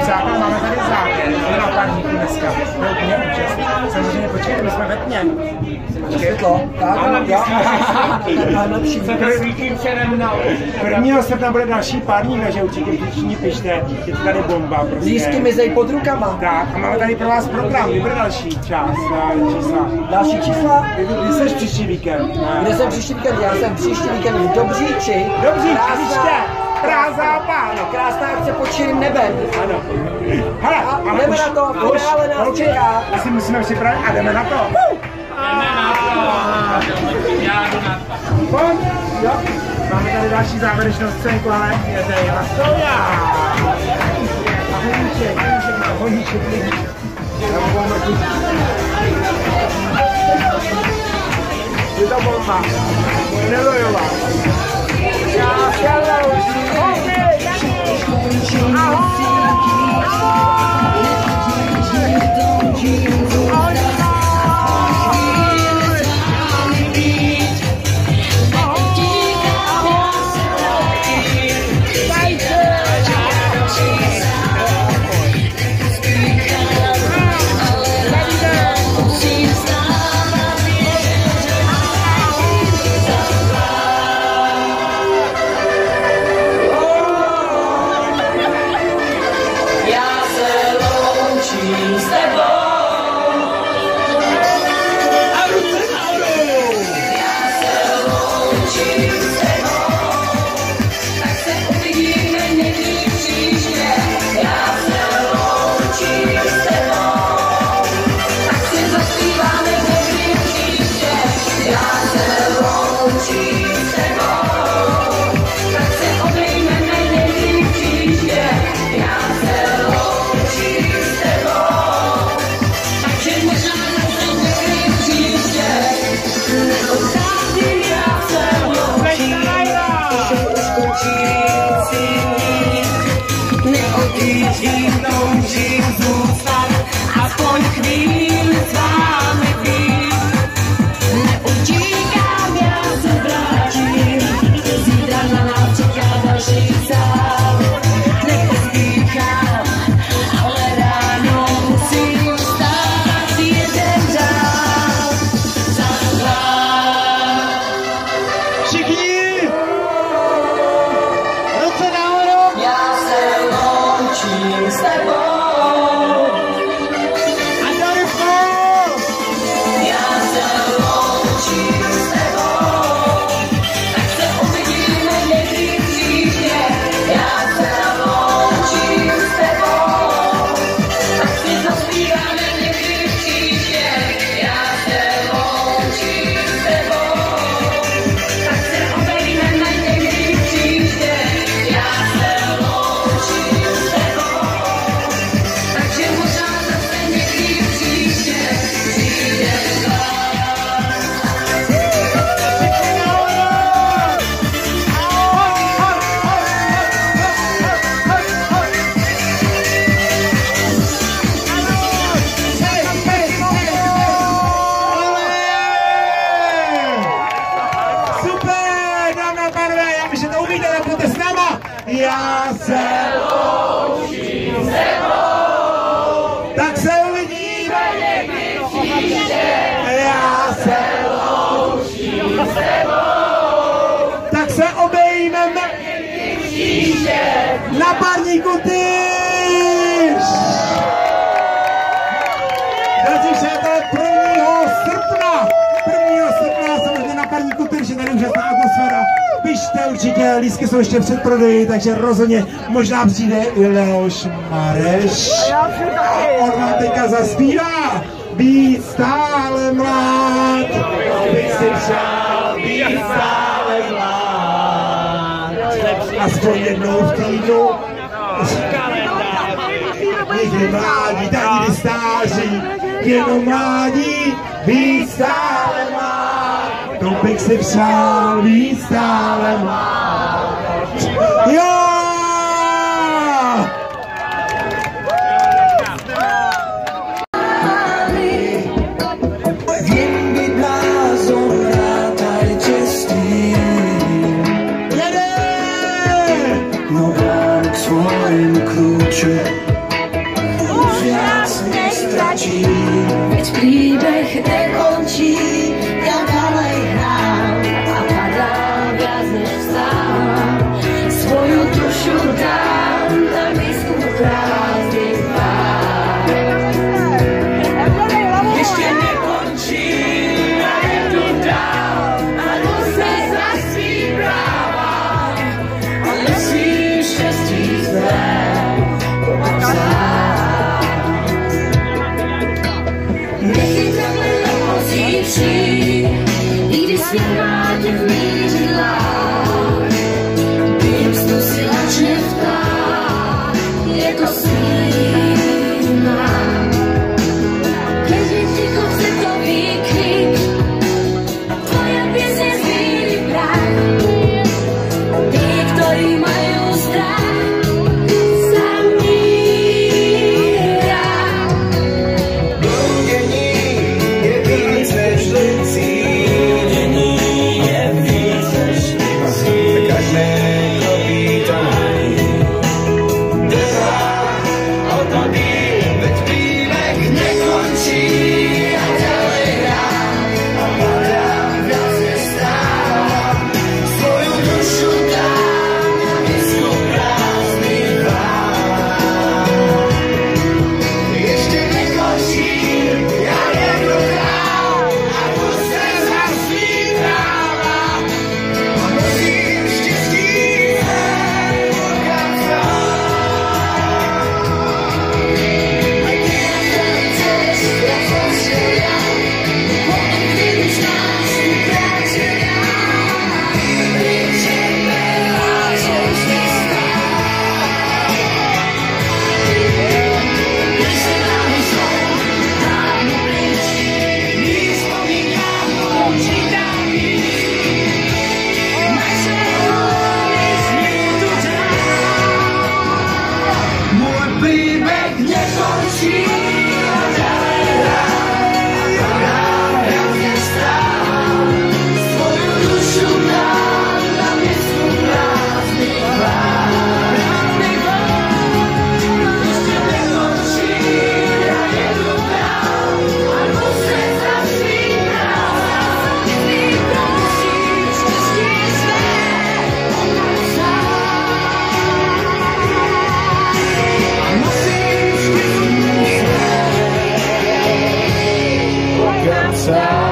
základ, máme tady základ, na parníku dneska, to je úplně úžasný. Samozřejmě počkejte, my jsme ve tmě. Světlo, tak, Prvního srpna bude další párník, takže určitě všichni pište, je to tady bomba. Prostě. Lístky mizej pod rukama. Tak, a máme tady pro vás program, vyber další část, čísla. Další čísla? Kdy jsi příští víkend? Kde jsem příští víkend? Já jsem příští víkend v Dobříči. Dobříči, Praha Západ. Krásná akce pod širým nebem. Ano. Hele, a jdeme na to, finále nás čeká. Asi musíme připravit a jdeme na to. Já jdu na to. Pojď, jo. Máme tady další závěrečnou scénku, ale je tady Lastoja. Honíček. Je to bomba. Nelojová. Já se loužím. Já se loučím s tebou, tak se uvidíme někdy příště. Já se loučím s tebou, tak se obejmeme někdy příště. Na parníku Týř! Drazí přátelé, 1. srpna samozřejmě na parníku Týř, je tady úžasná atmosféra. Pište určitě, lístky jsou ještě před prodeji, takže rozhodně možná přijde i Leoš Mareš. A on vám teďka zaspívá Být stále mlád, bych si přál být stále mlád. Aspoň jednou v týdnu. Nikdy mládí, tak nikdy stáří, jenom mládí, být stále mlád. To bych si přál být stále mlád. Jo! Vím být názor, rátaj čestý. Jede! No dám k svojim klíču. prázdný tvár. Ještě nekončím a jedu dál a jdu se za svý práva a nesmím štěstí své popsat. Nechci takhle nemusí přijít, i když světla tě v mířidlách. Během snu si lačne vtát, je to slíma. Když je ticho, chce to výkrik, tvoje pěsně zvíří prach. Ty, ktorí majú strach, zamíra. Bloudění je víc než licí, dění je víc než licí. Každé kroky to mají. Drhá odmlví, veď příběh nekončí a ďalej hrám a padám viac nestávám. Svoju dušu dám na misku prázdných vár. Ještě nekončím, já jedu dál a jdu se za svý práva. A nosím štěstí své pokazat. A když chceš, jak prostě já, potom když nás tu práci já, vyčerpe láčou štěstá. Když se nám jsou dávno pryč, mých vzpomínkách počítám víc. Naše hlavy zní tu dál. Můj příběh nekončí a dále hrám viac nestávám. Svoju dušu dám na misku prázdných vár. Ještě nekončí, já jedu dál a jdu se za svý práva. Ty prosíš štěstí své pokazat. A nosím štěstí své pokazat.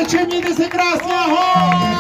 Děleček, mějte se krásně, ahoj!